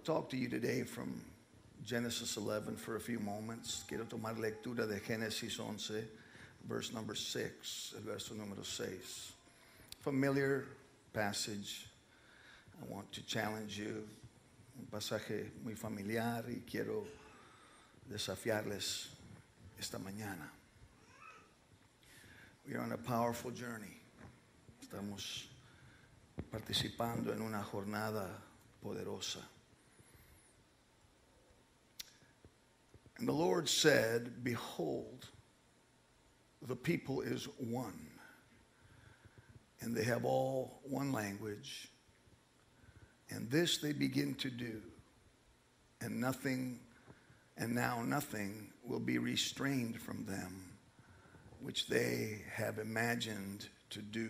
talk to you today from Genesis 11 for a few moments. Quiero tomar lectura de Génesis 11, verse number 6, el verso número 6. Familiar passage. I want to challenge you. Un pasaje muy familiar y quiero desafiarles esta mañana. We are on a powerful journey. Estamos participando en una jornada poderosa. And the Lord said, behold, the people is one, and they have all one language, and this they begin to do, and now nothing will be restrained from them, which they have imagined to do.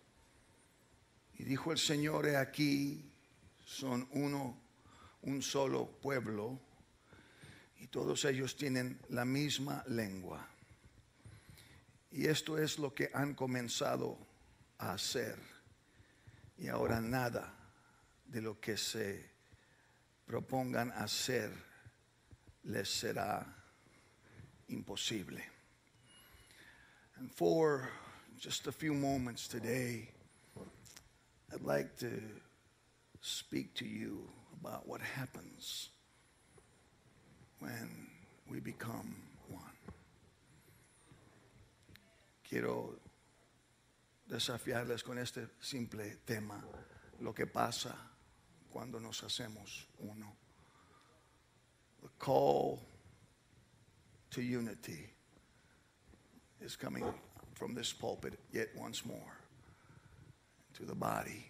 Y dijo el Señor, he aquí, son un solo pueblo, y todos ellos tienen la misma lengua. Y esto es lo que han comenzado a hacer. Y ahora nada de lo que se propongan hacer les será imposible. And for just a few moments today, I'd like to speak to you about what happens when we become one. Quiero desafiarles con este simple tema, lo que pasa cuando nos hacemos uno. The call to unity is coming from this pulpit yet once more to the body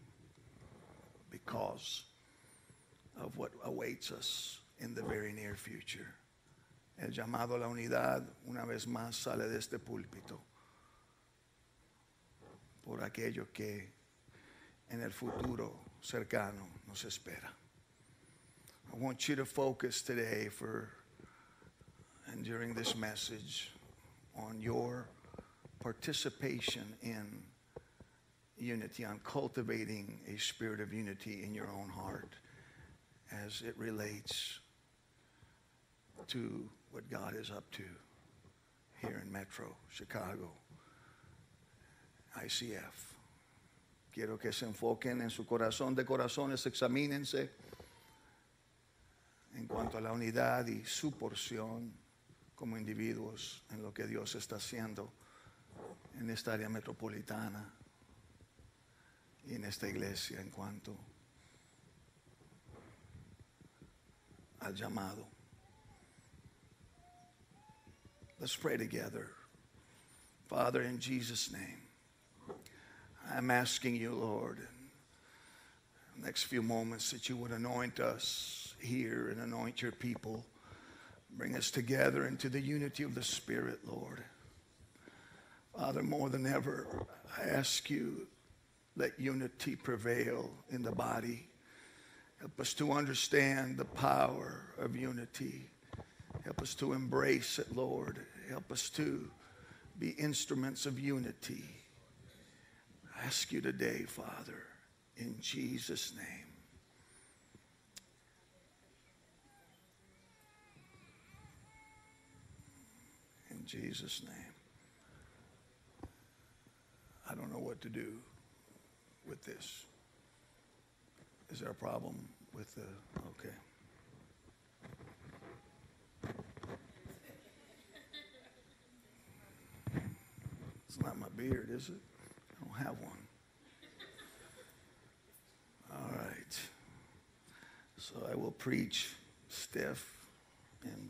because of what awaits us in the very near future. El llamado a la unidad una vez más sale de este púlpito por aquello que en el futuro cercano nos espera. I want you to focus today and during this message on your participation in unity, on cultivating a spirit of unity in your own heart as it relates to what God is up to here in Metro, Chicago, ICF. Quiero que se enfoquen en su corazón de corazones, examínense en cuanto a la unidad y su porción como individuos en lo que Dios está haciendo en esta área metropolitana y en esta iglesia en cuanto al llamado. Let's pray together. Father, in Jesus' name, I'm asking you, Lord, in the next few moments that you would anoint us here and anoint your people. Bring us together into the unity of the Spirit, Lord. Father, more than ever, I ask you, let unity prevail in the body. Help us to understand the power of unity. Help us to embrace it, Lord. Help us to be instruments of unity. I ask you today, Father, in Jesus' name. In Jesus' name. I don't know what to do with this. Is there a problem with the, okay. It's not my beard, is it? I don't have one. All right. So I will preach stiff and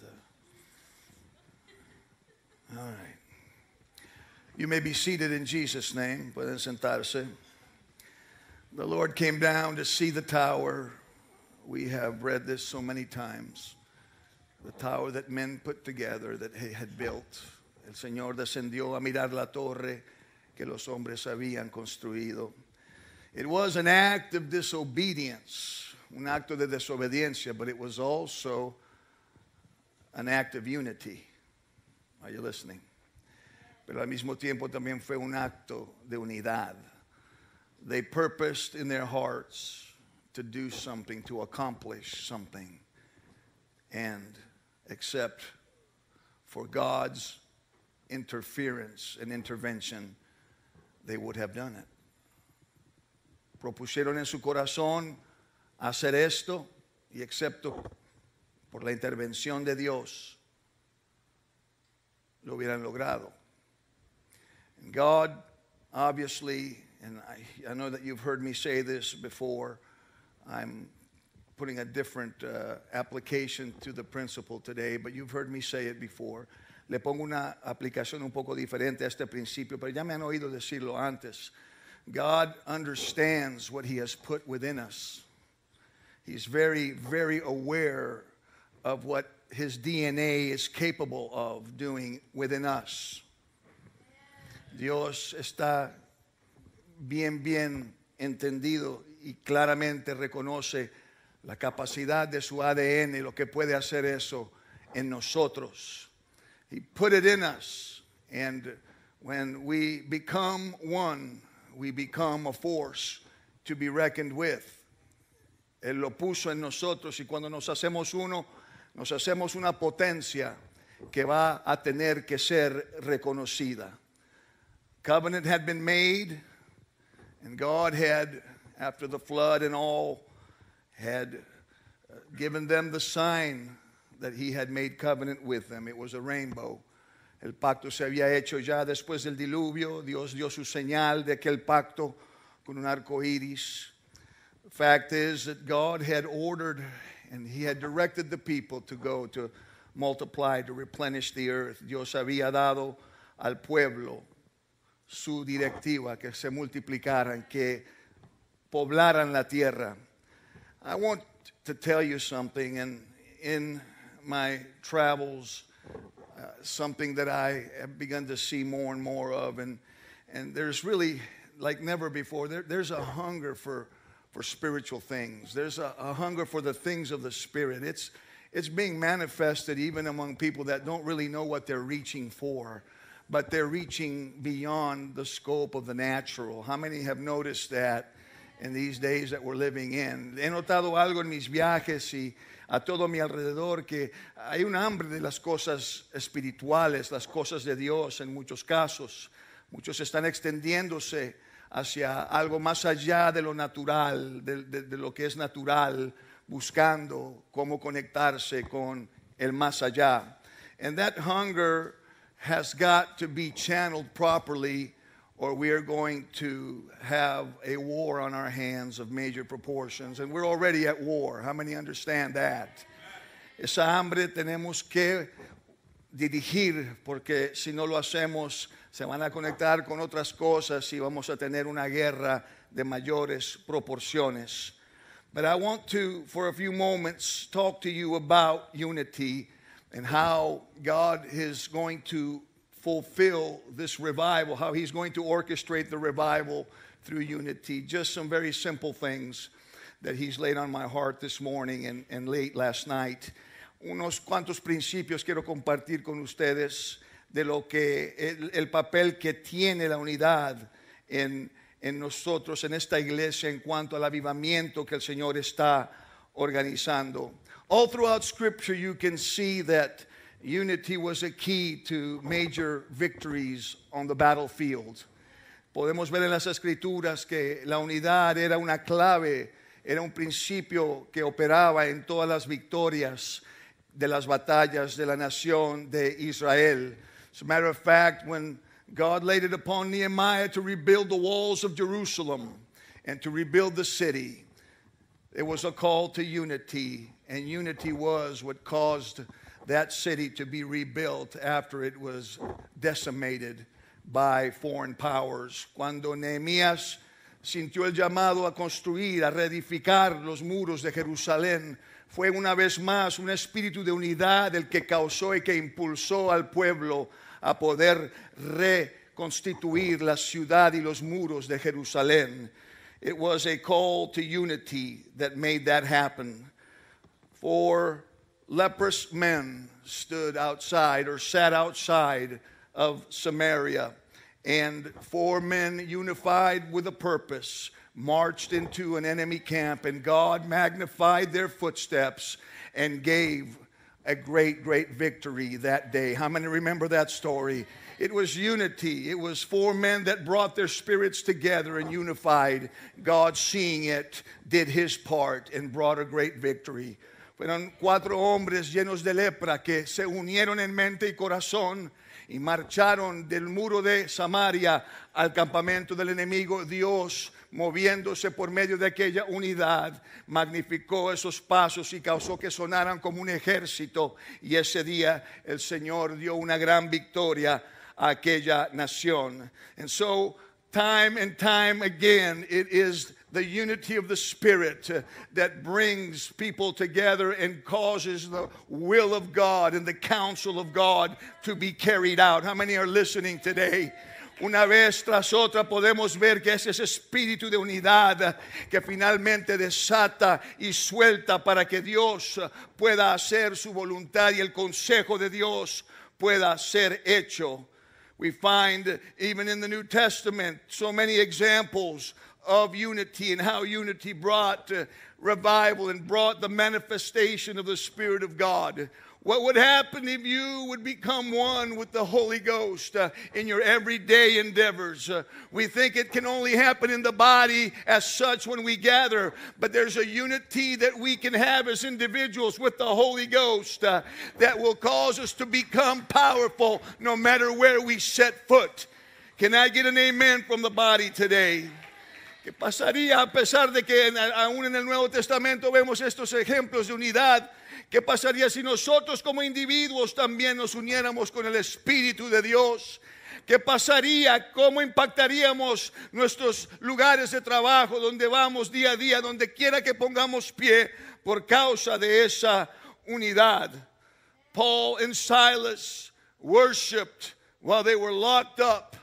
all right. You may be seated in Jesus' name. Pueden sentarse. The Lord came down to see the tower. We have read this so many times. The tower that men put together, that he had built. El Señor descendió a mirar la torre que los hombres habían construido. It was an act of disobedience, un acto de desobediencia, but it was also an act of unity. Are you listening? Pero al mismo tiempo también fue un acto de unidad. They purposed in their hearts to do something, to accomplish something, and except for God's interference and intervention, they would have done it. Propusieron en su corazón hacer esto, y excepto por la intervención de Dios, lo hubieran logrado. And God, obviously, and I know that you've heard me say this before, I'm putting a different application to the principle today, but you've heard me say it before. Le pongo una aplicación un poco diferente a este principio, pero ya me han oído decirlo antes. God understands what He has put within us. He's very, very aware of what His DNA is capable of doing within us. Dios está bien entendido y claramente reconoce la capacidad de su ADN y lo que puede hacer eso en nosotros. He put it in us, and when we become one, we become a force to be reckoned with. Él lo puso en nosotros, y cuando nos hacemos uno, nos hacemos una potencia que va a tener que ser reconocida. Covenant had been made, and God had, after the flood and all, had given them the sign that He had made covenant with them. It was a rainbow. El pacto se había hecho ya después del diluvio. Dios dio su señal de aquel pacto con un arco iris. The fact is that God had ordered and He had directed the people to go to multiply, to replenish the earth. Dios había dado al pueblo su directiva, que se multiplicaran, que poblaran la tierra. I want to tell you something, and in my travels, something that I have begun to see more and more of, and there's really, like never before, there's a hunger for spiritual things. There's a hunger for the things of the Spirit. It's being manifested even among people that don't really know what they're reaching for, but they're reaching beyond the scope of the natural. How many have noticed that in these days that we're living in? He notado algo en mis viajes y a todo mi alrededor, que hay un hambre de las cosas espirituales, las cosas de Dios en muchos casos. Muchos están extendiéndose hacia algo más allá de lo natural, de lo que es natural, buscando cómo conectarse con el más allá. And that hunger has got to be channeled properly, or we are going to have a war on our hands of major proportions. And we're already at war. How many understand that? Esa hambre tenemos que dirigir, porque si no lo hacemos, se van a conectar con otras cosas y vamos a tener una guerra de mayores proporciones. But I want to, for a few moments, talk to you about unity and how God is going to fulfill this revival, how He's going to orchestrate the revival through unity. Just some very simple things that He's laid on my heart this morning and late last night. Unos cuantos principios quiero compartir con ustedes de lo que el papel que tiene la unidad en nosotros, en esta iglesia, en cuanto al avivamiento que el Señor está organizando. All throughout Scripture you can see that unity was a key to major victories on the battlefield. Podemos ver en las Escrituras que la unidad era una clave, era un principio que operaba en todas las victorias de las batallas de la nación de Israel. As a matter of fact, when God laid it upon Nehemiah to rebuild the walls of Jerusalem and to rebuild the city, it was a call to unity, and unity was what caused that city to be rebuilt after it was decimated by foreign powers. Cuando Nehemías sintió el llamado a construir, a reedificar los muros de Jerusalén, fue una vez más un espíritu de unidad el que causó y que impulsó al pueblo a poder reconstituir la ciudad y los muros de Jerusalén. It was a call to unity that made that happen. For leprous men stood outside or sat outside of Samaria, and 4 men unified with a purpose marched into an enemy camp, and God magnified their footsteps and gave a great, great victory that day. How many remember that story? It was unity. It was 4 men that brought their spirits together and unified. God, seeing it, did his part and brought a great victory. Fueron 4 hombres llenos de lepra que se unieron en mente y corazón y marcharon del muro de Samaria al campamento del enemigo. Dios, moviéndose por medio de aquella unidad, magnificó esos pasos y causó que sonaran como un ejército. Y ese día el Señor dio una gran victoria a aquella nación. And so, time and time again, it is the unity of the Spirit that brings people together and causes the will of God and the counsel of God to be carried out. How many are listening today? Una vez tras otra podemos ver que es ese espíritu de unidad que finalmente desata y suelta para que Dios pueda hacer su voluntad y el consejo de Dios pueda ser hecho. We find even in the New Testament so many examples of unity and how unity brought revival and brought the manifestation of the Spirit of God. What would happen if you would become one with the Holy Ghost in your everyday endeavors? We think it can only happen in the body as such when we gather, but there's a unity that we can have as individuals with the Holy Ghost that will cause us to become powerful no matter where we set foot. Can I get an amen from the body today? ¿Qué pasaría a pesar de que aún en el Nuevo Testamento vemos estos ejemplos de unidad? ¿Qué pasaría si nosotros como individuos también nos uniéramos con el Espíritu de Dios? ¿Qué pasaría? ¿Cómo impactaríamos nuestros lugares de trabajo, donde vamos día a día, donde quiera que pongamos pie por causa de esa unidad? Paul and Silas worshiped while they were locked up.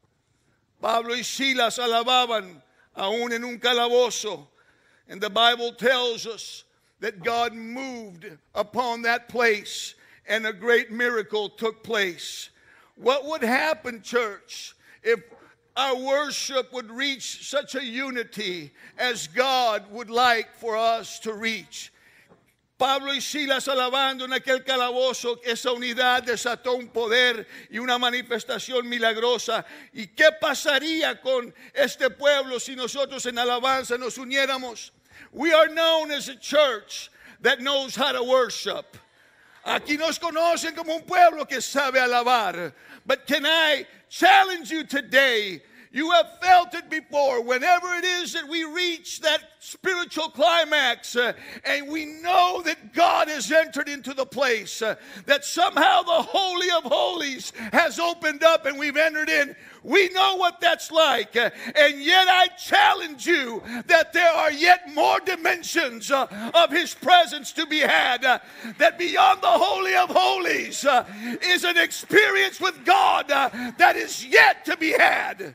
Pablo y Silas alababan aún en un calabozo. And the Bible tells us that God moved upon that place and a great miracle took place. What would happen, church, if our worship would reach such a unity as God would like for us to reach? Pablo y Silas alabando en aquel calabozo, esa unidad desató un poder y una manifestación milagrosa. ¿Y qué pasaría con este pueblo si nosotros en alabanza nos uniéramos? We are known as a church that knows how to worship. Aquí nos conocen como un pueblo que sabe alabar. But can I challenge you today? You have felt it before. Whenever it is that we reach that spiritual climax and we know that God has entered into the place, that somehow the Holy of Holies has opened up and we've entered in. We know what that's like. And yet I challenge you that there are yet more dimensions of His presence to be had. That beyond the Holy of Holies is an experience with God that is yet to be had.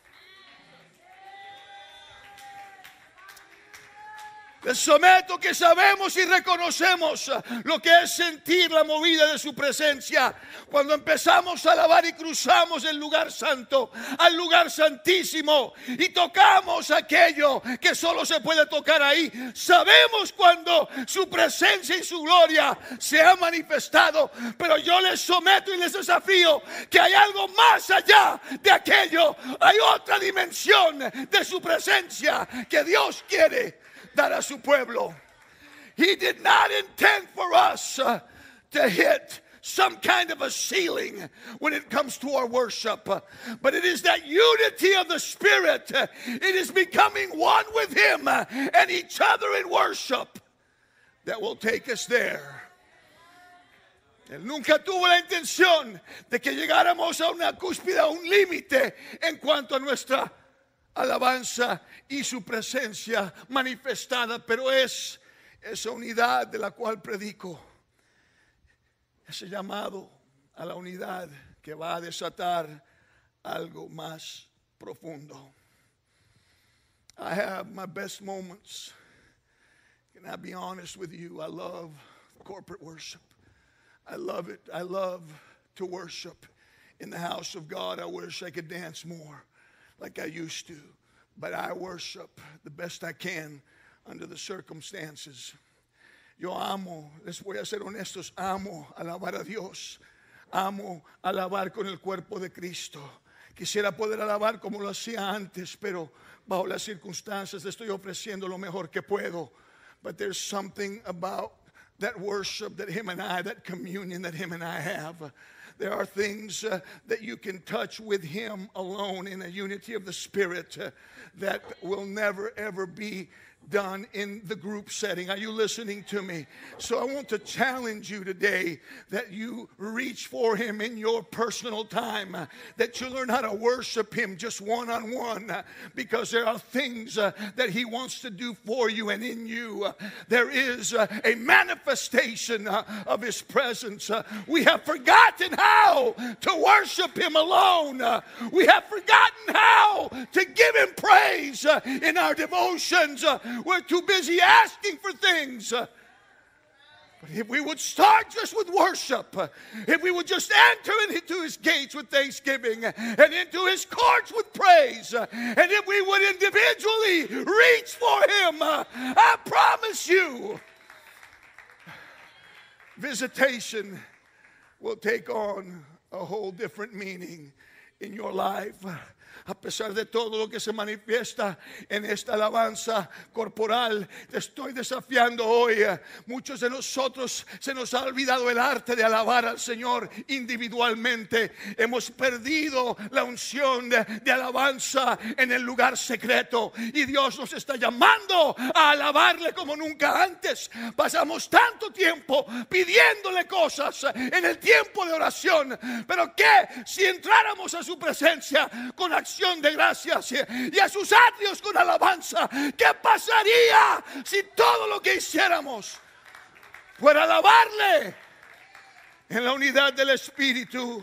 Les someto que sabemos y reconocemos lo que es sentir la movida de su presencia. Cuando empezamos a alabar y cruzamos el lugar santo al lugar santísimo y tocamos aquello que solo se puede tocar ahí. Sabemos cuando su presencia y su gloria se ha manifestado. Pero yo les someto y les desafío que hay algo más allá de aquello. Hay otra dimensión de su presencia que Dios quiere dar a su pueblo. He did not intend for us to hit some kind of a ceiling when it comes to our worship. But it is that unity of the Spirit. It is becoming one with Him and each other in worship that will take us there. Él nunca tuvo la intención de que llegáramos a una cúspide, a un límite en cuanto a nuestra alabanza y su presencia manifestada, pero es esa unidad de la cual predico, ese llamado a la unidad que va a desatar algo más profundo. I have my best moments. Can I be honest with you? I love corporate worship. I love it. I love to worship in the house of God. I wish I could dance more like I used to. but I worship the best I can under the circumstances. Yo amo, les voy a ser honestos, amo alabar a Dios. Amo alabar con el cuerpo de Cristo. Quisiera poder alabar como lo hacía antes, pero bajo las circunstancias le estoy ofreciendo lo mejor que puedo. But there's something about that worship that him and I, that communion that him and I have. There are things that you can touch with him alone in a unity of the Spirit that will never ever be done in the group setting. Are you listening to me? So I want to challenge you today that you reach for him in your personal time, that you learn how to worship him just one-on-one, because there are things that he wants to do for you and in you. There is a manifestation of his presence. We have forgotten how to worship him alone. We have forgotten how to give him praise in our devotions. We're too busy asking for things. But if we would start just with worship, if we would just enter into his gates with thanksgiving and into his courts with praise, and if we would individually reach for him, I promise you, visitation will take on a whole different meaning in your life. A pesar de todo lo que se manifiesta en esta alabanza corporal, te estoy desafiando hoy. Muchos de nosotros se nos ha olvidado el arte de alabar al Señor individualmente. Hemos perdido la unción de alabanza en el lugar secreto. Y Dios nos está llamando a alabarle como nunca antes. Pasamos tanto tiempo pidiéndole cosas en el tiempo de oración. Pero ¿qué si entráramos a su presencia con acción de gracias y a sus atrios con alabanza? ¿Qué pasaría si todo lo que hiciéramos fuera alabarle en la unidad del Espíritu?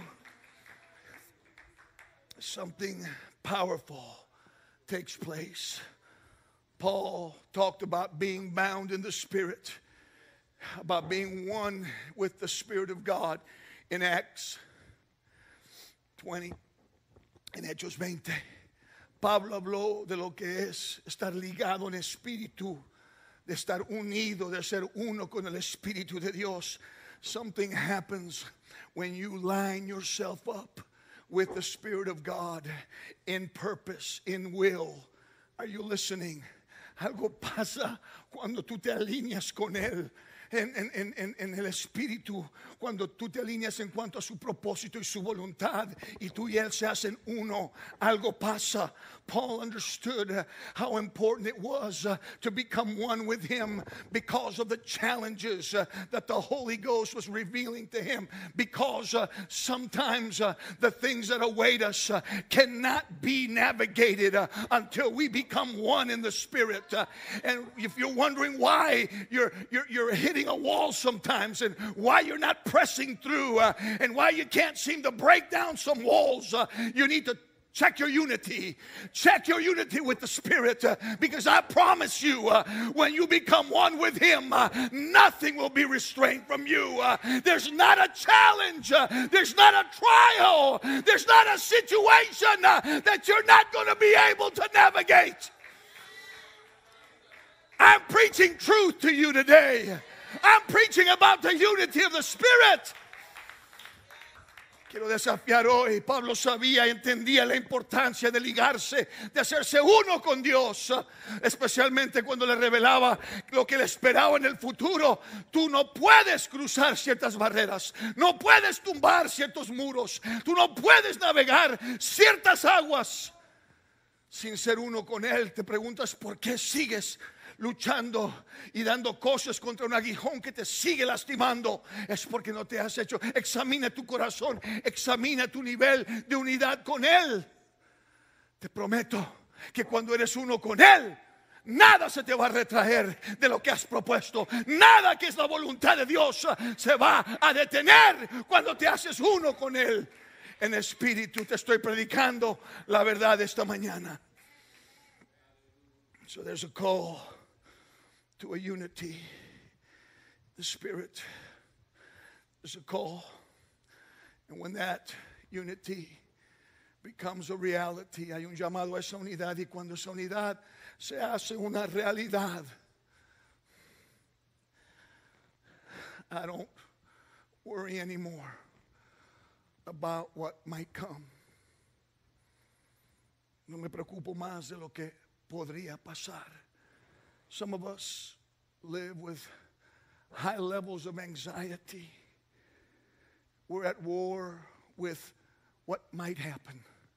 Something powerful takes place. Paul talked about being bound in the Spirit, about being one with the Spirit of God in Acts 20. En Hechos 20, Pablo habló de lo que es estar ligado en espíritu, de estar unido, de ser uno con el Espíritu de Dios. Something happens when you line yourself up with the Spirit of God in purpose, in will. Are you listening? Algo pasa cuando tú te alineas con Él. En el Espíritu, cuando tú te alineas en cuanto a su propósito y su voluntad, y tú y Él se hacen uno, algo pasa. Paul understood how important it was to become one with him because of the challenges that the Holy Ghost was revealing to him, because sometimes the things that await us cannot be navigated until we become one in the Spirit. And if you're wondering why you're hitting a wall sometimes, and why you're not pressing through, and why you can't seem to break down some walls, you need to check your unity. Check your unity with the Spirit, because I promise you, when you become one with him, nothing will be restrained from you. There's not a challenge, there's not a trial, there's not a situation that you're not going to be able to navigate. I'm preaching truth to you today. I'm preaching about the unity of the Spirit. Quiero desafiar hoy. Pablo sabía y entendía la importancia de ligarse, de hacerse uno con Dios, especialmente cuando le revelaba lo que le esperaba en el futuro. Tú no puedes cruzar ciertas barreras, no puedes tumbar ciertos muros, tú no puedes navegar ciertas aguas sin ser uno con Él. Te preguntas por qué sigues luchando y dando cosas contra un aguijón que te sigue lastimando. Es porque no te has hecho. Examina tu corazón, examina tu nivel de unidad con Él. Te prometo que cuando eres uno con Él, nada se te va a retraer de lo que has propuesto. Nada que es la voluntad de Dios se va a detener cuando te haces uno con Él en espíritu. Te estoy predicando la verdad esta mañana. So there's a call to a unity, the Spirit. There's a call, and when that unity becomes a reality. Hay un llamado a esa unidad, y cuando esa unidad se hace una realidad, I don't worry anymore about what might come. No me preocupo más de lo que podría pasar. Some of us live with high levels of anxiety. We're at war with what might happen.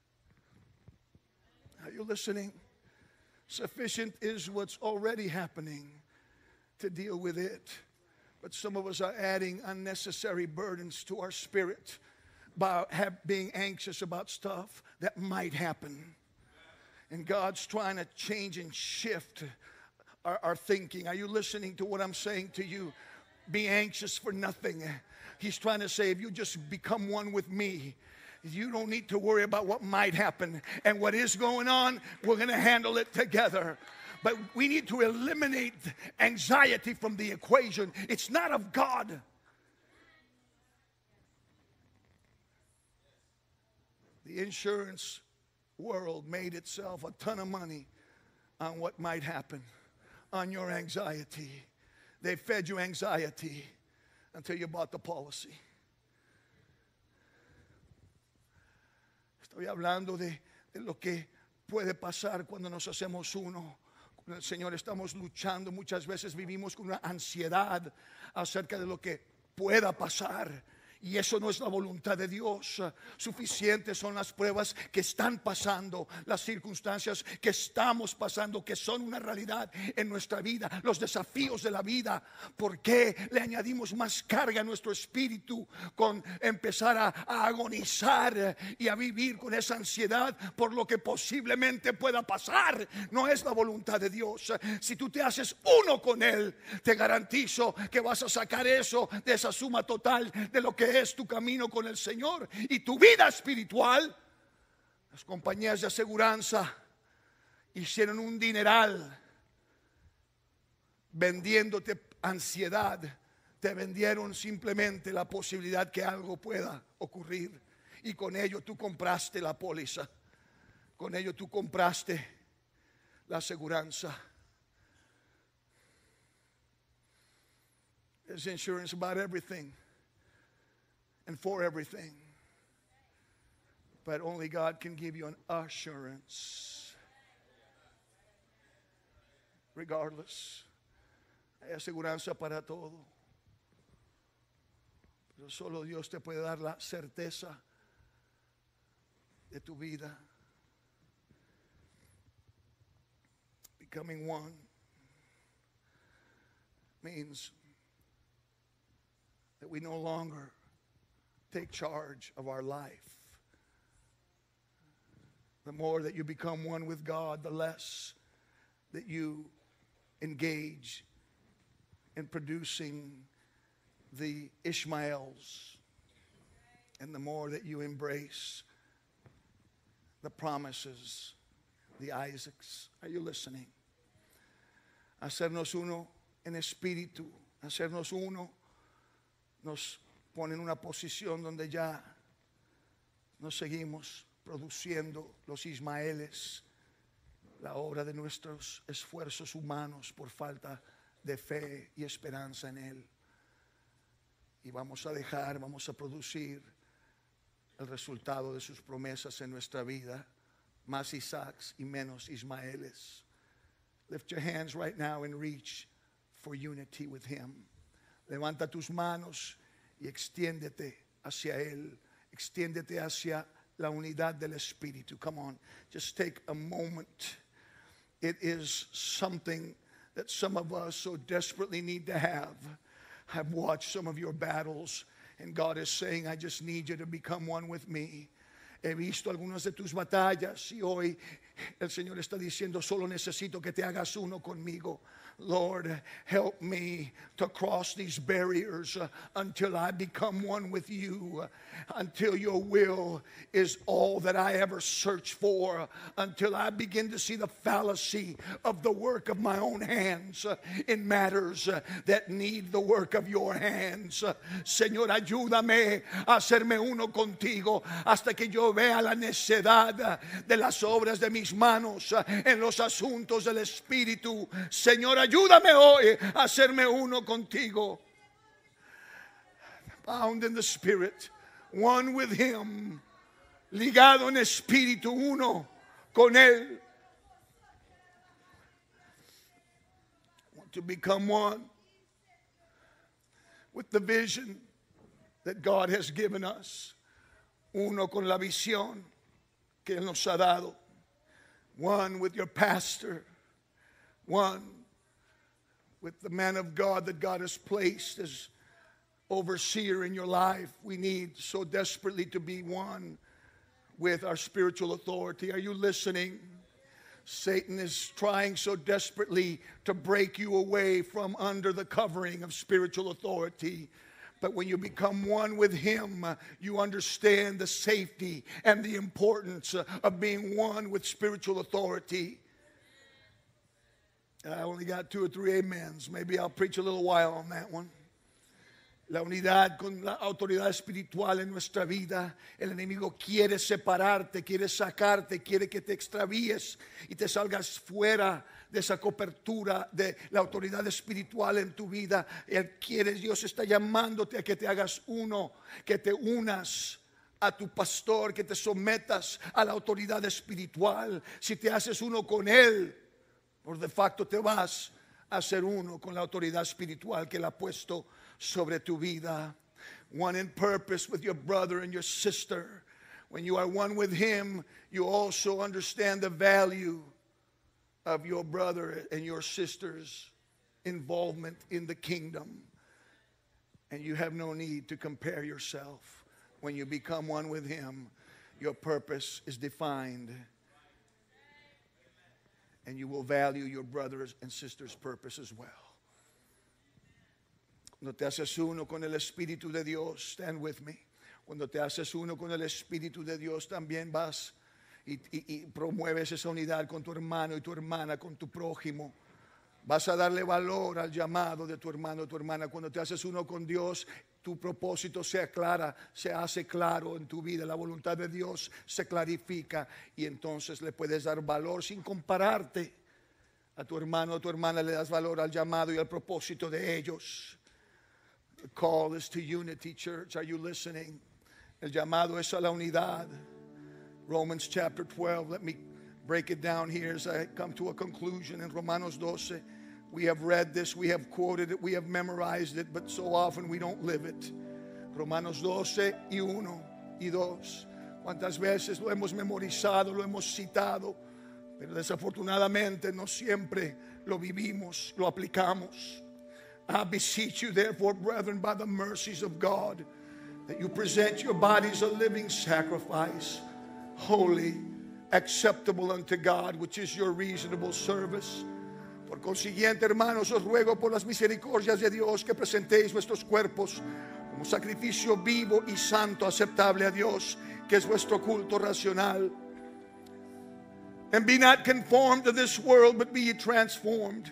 Are you listening? Sufficient is what's already happening to deal with it. But some of us are adding unnecessary burdens to our spirit by being anxious about stuff that might happen. And God's trying to change and shift our thinking. Are you listening to what I'm saying to you? Be anxious for nothing. He's trying to say, if you just become one with me, you don't need to worry about what might happen. And what is going on, we're going to handle it together. But we need to eliminate anxiety from the equation. It's not of God. The insurance world made itself a ton of money on what might happen, on your anxiety. They fed you anxiety until you bought the policy. Estoy hablando de lo que puede pasar cuando nos hacemos uno con el Señor. Estamos luchando, muchas veces vivimos con una ansiedad acerca de lo que pueda pasar. Y eso no es la voluntad de Dios. Suficientes son las pruebas que están pasando, las circunstancias que estamos pasando, que son una realidad en nuestra vida, los desafíos de la vida. ¿Por qué le añadimos más carga a nuestro espíritu con empezar a agonizar y a vivir con esa ansiedad por lo que posiblemente pueda pasar? No es la voluntad de Dios. Si tú te haces uno con Él, te garantizo que vas a sacar eso de esa suma total de lo que es tu camino con el Señor y tu vida espiritual. Las compañías de aseguranza hicieron un dineral vendiéndote ansiedad. Te vendieron simplemente la posibilidad que algo pueda ocurrir, y con ello tú compraste la póliza, con ello tú compraste la aseguranza. There's insurance about everything and for everything, but only God can give you an assurance. Regardless, hay aseguranza para todo, pero solo Dios te puede dar la certeza de tu vida. Becoming one means that we no longer take charge of our life. The more that you become one with God, the less that you engage in producing the Ishmaels, and the more that you embrace the promises, the Isaacs. Are you listening? Hacernos uno en espíritu, hacernos uno nos pone en una posición donde ya no seguimos produciendo los Ismaeles, la obra de nuestros esfuerzos humanos por falta de fe y esperanza en Él. Y vamos a producir el resultado de sus promesas en nuestra vida, más Isaacs y menos Ismaeles. Lift your hands right now and reach for unity with Him. Levanta tus manos y extiéndete hacia Él. Extiéndete hacia la unidad del Espíritu. Come on, just take a moment. It is something that some of us so desperately need to have. I've watched some of your battles, and God is saying, I just need you to become one with me. He visto algunas de tus batallas, y hoy el Señor está diciendo, solo necesito que te hagas uno conmigo. Lord, help me to cross these barriers until I become one with you, until your will is all that I ever search for, until I begin to see the fallacy of the work of my own hands in matters that need the work of your hands. Señor, ayúdame a hacerme uno contigo hasta que yo no vea la necedad de las obras de mis manos en los asuntos del Espíritu. Señor, ayúdame hoy a hacerme uno contigo. Bound in the Spirit, one with Him, ligado en espíritu, uno con Él. Want to become one with the vision that God has given us. Uno con la visión que Él nos ha dado. One with your pastor. One with the man of God that God has placed as overseer in your life. We need so desperately to be one with our spiritual authority. Are you listening? Satan is trying so desperately to break you away from under the covering of spiritual authority. But when you become one with Him, you understand the safety and the importance of being one with spiritual authority. I only got 2 or 3 amens. Maybe I'll preach a little while on that one. La unidad con la autoridad espiritual en nuestra vida. El enemigo quiere separarte, quiere sacarte, quiere que te extravíes y te salgas fuera de esa cobertura de la autoridad espiritual en tu vida. Él quiere, Dios está llamándote a que te hagas uno, que te unas a tu pastor, que te sometas a la autoridad espiritual. Si te haces uno con Él, por de facto te vas a hacer uno con la autoridad espiritual que Él ha puesto sobre tu vida. One in purpose with your brother and your sister. When you are one with Him, you also understand the value of your brother and your sister's involvement in the kingdom. And you have no need to compare yourself. When you become one with Him, your purpose is defined. And you will value your brother's and sister's purpose as well. Cuando te haces uno con el Espíritu de Dios, stand with me. Cuando te haces uno con el Espíritu de Dios, también vas y promueves esa unidad con tu hermano y tu hermana, con tu prójimo. Vas a darle valor al llamado de tu hermano o tu hermana. Cuando te haces uno con Dios, tu propósito se aclara, se hace claro en tu vida. La voluntad de Dios se clarifica y entonces le puedes dar valor sin compararte. A tu hermano o tu hermana le das valor al llamado y al propósito de ellos. The call is to unity, church. Are you listening? El llamado es a la unidad. Romans chapter 12. Let me break it down here as I come to a conclusion. In Romanos 12, we have read this, we have quoted it, we have memorized it, but so often we don't live it. Romanos 12 y 1 y 2. ¿Cuántas veces lo hemos memorizado, lo hemos citado? Pero desafortunadamente no siempre lo vivimos, lo aplicamos. I beseech you, therefore, brethren, by the mercies of God, that you present your bodies a living sacrifice, holy, acceptable unto God, which is your reasonable service. Por consiguiente, hermanos, os ruego por las misericordias de Dios que presentéis vuestros cuerpos como sacrificio vivo y santo, aceptable a Dios, que es vuestro culto racional. And be not conformed to this world, but be ye transformed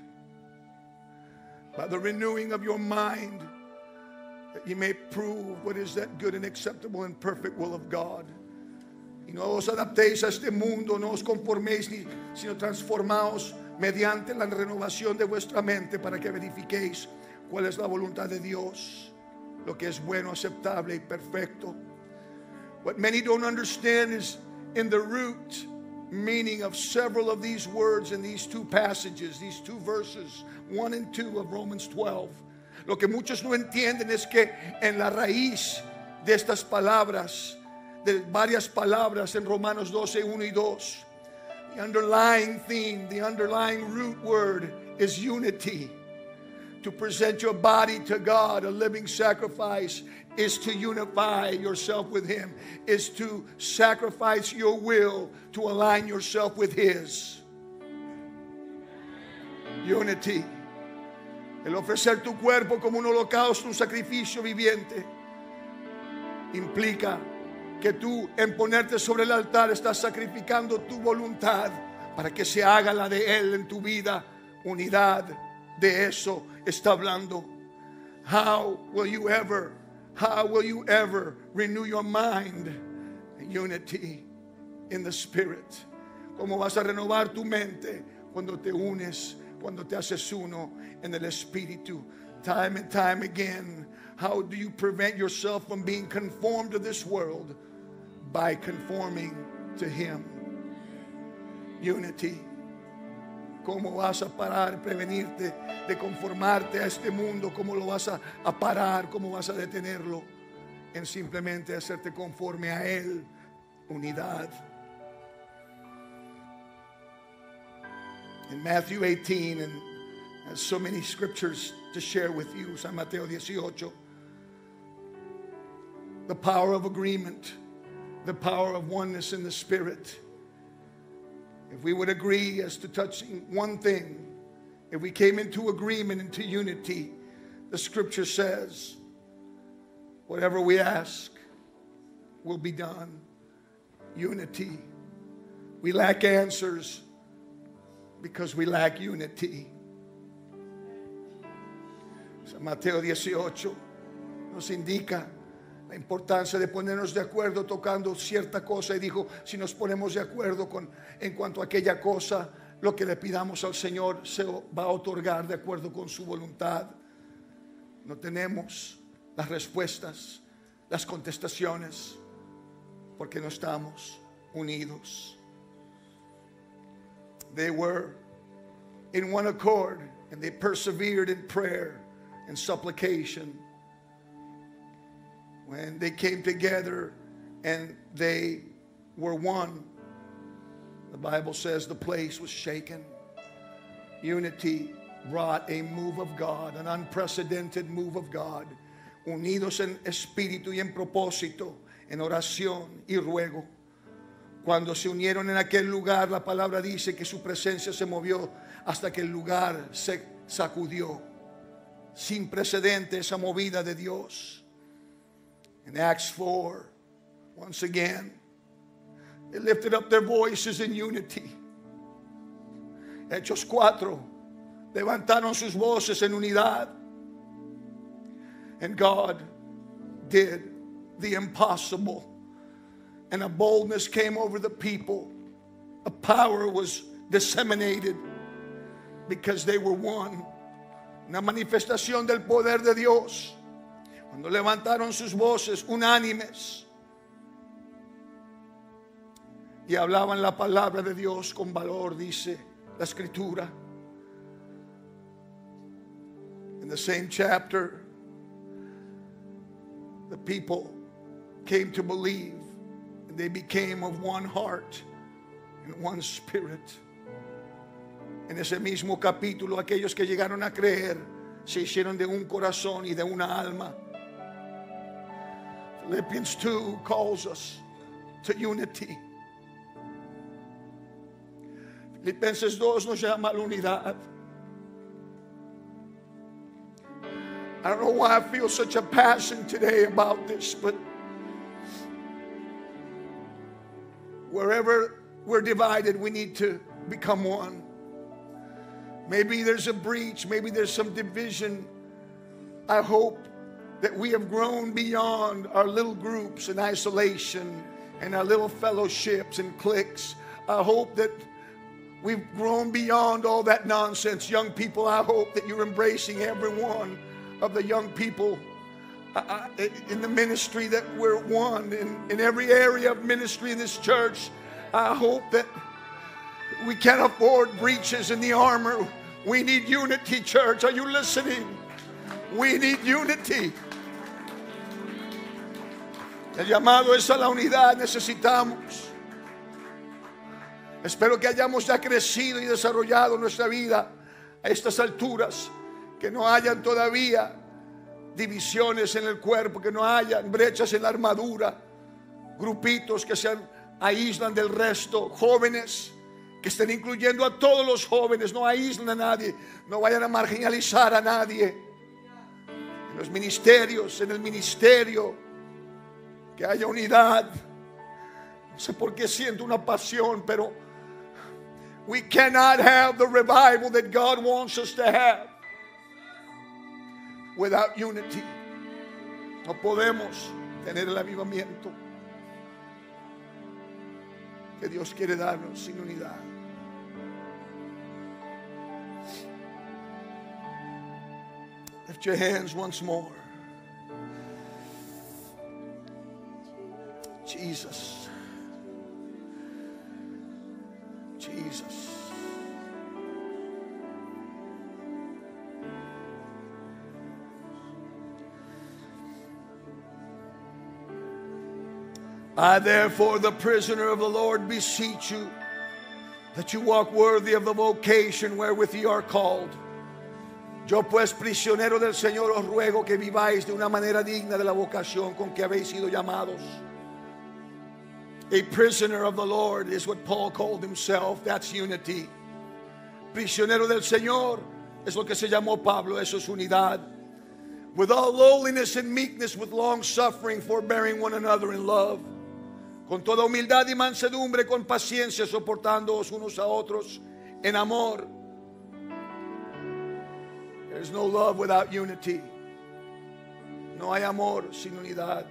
by the renewing of your mind, that ye may prove what is that good and acceptable and perfect will of God. Y no os adaptéis a este mundo, no os conforméis, sino transformaos mediante la renovación de vuestra mente, para que verifiquéis cuál es la voluntad de Dios, lo que es bueno, aceptable y perfecto. What many don't understand is in the root meaning of several of these words in these 2 passages, these 2 verses, 1 and 2 of Romans 12. Lo que muchos no entienden es que en la raíz de estas palabras, de varias palabras en Romanos 12, 1 y 2, the underlying theme, the underlying root word is unity. To present your body to God, a living sacrifice, is to unify yourself with Him, is to sacrifice your will to align yourself with His. Unity. El ofrecer tu cuerpo como un holocausto, un sacrificio viviente, implica que tú, en ponerte sobre el altar, estás sacrificando tu voluntad para que se haga la de Él en tu vida. Unidad, de eso está hablando. How will you ever renew your mind Unity in the Spirit. ¿Cómo vas a renovar tu mente cuando te unes, cuando te haces uno en el Espíritu? Time and time again, how do you prevent yourself from being conformed to this world? By conforming to Him. Unity. ¿Cómo vas a parar, prevenirte de conformarte a este mundo? ¿Cómo lo vas a parar? ¿Cómo vas a detenerlo? En simplemente hacerte conforme a Él. Unidad. In Matthew 18, and there's so many scriptures to share with you. San Mateo 18. The power of agreement. The power of oneness in the Spirit. If we would agree as to touching one thing, if we came into agreement, into unity, the scripture says, whatever we ask will be done. Unity. We lack answers because we lack unity. San Mateo 18 nos indica la importancia de ponernos de acuerdo tocando cierta cosa, y dijo, si nos ponemos de acuerdo en cuanto a aquella cosa, lo que le pidamos al Señor se va a otorgar de acuerdo con su voluntad. No tenemos las respuestas, las contestaciones, porque no estamos unidos. They were in one accord, and they persevered in prayer and supplication. When they came together and they were one, the Bible says the place was shaken. Unity brought a move of God, an unprecedented move of God. Unidos en espíritu y en propósito, en oración y ruego. Cuando se unieron en aquel lugar, la palabra dice que su presencia se movió hasta que el lugar se sacudió. Sin precedente esa movida de Dios. In Acts 4, once again, they lifted up their voices in unity. Hechos 4, levantaron sus voces en unidad. And God did the impossible. And a boldness came over the people. A power was disseminated because they were one. Una manifestación del poder de Dios. Cuando levantaron sus voces unánimes y hablaban la palabra de Dios con valor, dice la Escritura. In the same chapter, the people came to believe, and they became of one heart and one spirit. En ese mismo capítulo, aquellos que llegaron a creer se hicieron de un corazón y de una alma. Philippians 2 calls us to unity. Filipenses 2 nos llama a la unidad. I don't know why I feel such a passion today about this, but wherever we're divided, we need to become one. Maybe there's a breach, maybe there's some division. I hope that we have grown beyond our little groups and isolation and our little fellowships and cliques. I hope that we've grown beyond all that nonsense. Young people, I hope that you're embracing every one of the young people in the ministry, that we're one in every area of ministry in this church. I hope that we can't afford breaches in the armor. We need unity, church. Are you listening? We need unity. El llamado es a la unidad. Necesitamos. Espero que hayamos ya crecido y desarrollado nuestra vida a estas alturas. Que no hayan todavía divisiones en el cuerpo, que no hayan brechas en la armadura, grupitos que se aíslan del resto, jóvenes que estén incluyendo a todos los jóvenes, no aíslen a nadie, no vayan a marginalizar a nadie. En los ministerios, en el ministerio, que haya unidad. No sé por qué siento una pasión, pero we cannot have the revival that God wants us to have without unity. No podemos tener el avivamiento. que Dios quiere darnos sin unidad. Lift your hands once more. Jesus. Jesus. I therefore, the prisoner of the Lord, beseech you that you walk worthy of the vocation wherewith ye are called. Yo pues, prisionero del Señor, os ruego que viváis de una manera digna de la vocación con que habéis sido llamados. A prisoner of the Lord is what Paul called himself. That's unity. Prisionero del Señor es lo que se llamó Pablo. Eso es unidad. With all lowliness and meekness, with long suffering, forbearing one another in love. Con toda humildad y mansedumbre, con paciencia, soportándoos unos a otros en amor. There's no love without unity. No hay amor sin unidad.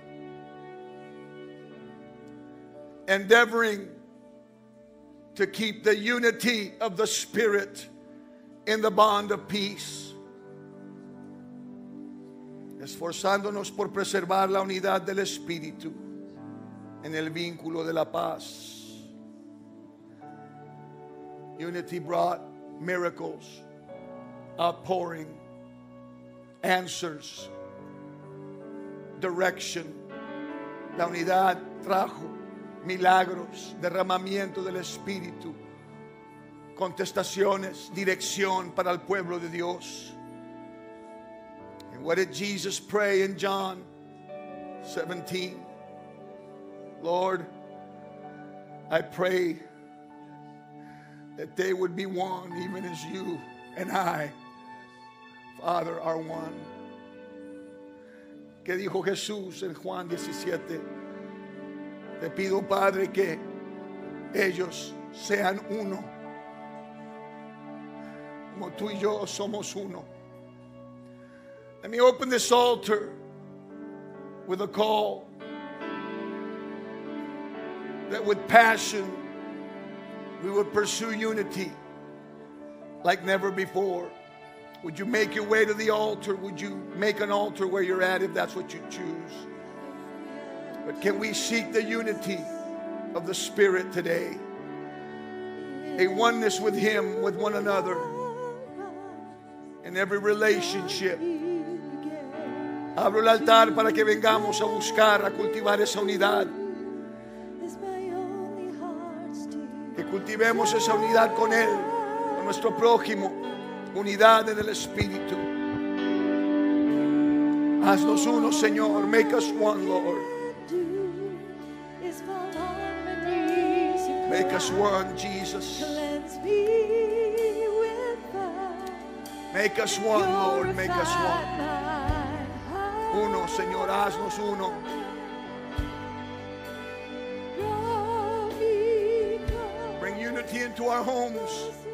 Endeavoring to keep the unity of the Spirit in the bond of peace. Esforzándonos por preservar la unidad del Espíritu en el vínculo de la paz. Unity brought miracles, outpouring, answers, direction. La unidad trajo milagros, derramamiento del Espíritu, contestaciones, dirección para el pueblo de Dios. And what did Jesus pray in John 17? Lord, I pray that they would be one, even as you and I, Father, are one. ¿Qué dijo Jesús en Juan 17? Te pido, Padre, que ellos sean uno, como tú y yo somos uno. Let me open this altar with a call that with passion we would pursue unity like never before. Would you make your way to the altar? Would you make an altar where you're at if that's what you choose? But can we seek the unity of the Spirit today? A oneness with Him, with one another, in every relationship. Abro el altar para que vengamos a buscar, a cultivar esa unidad. Que cultivemos esa unidad con Él, con nuestro prójimo. Unidad en el Espíritu. Haznos uno, Señor. Make us one, Lord. Make us one, Jesus. Make us one, Lord. Make us one. Uno, Señor. Haznos uno. Bring unity into our homes.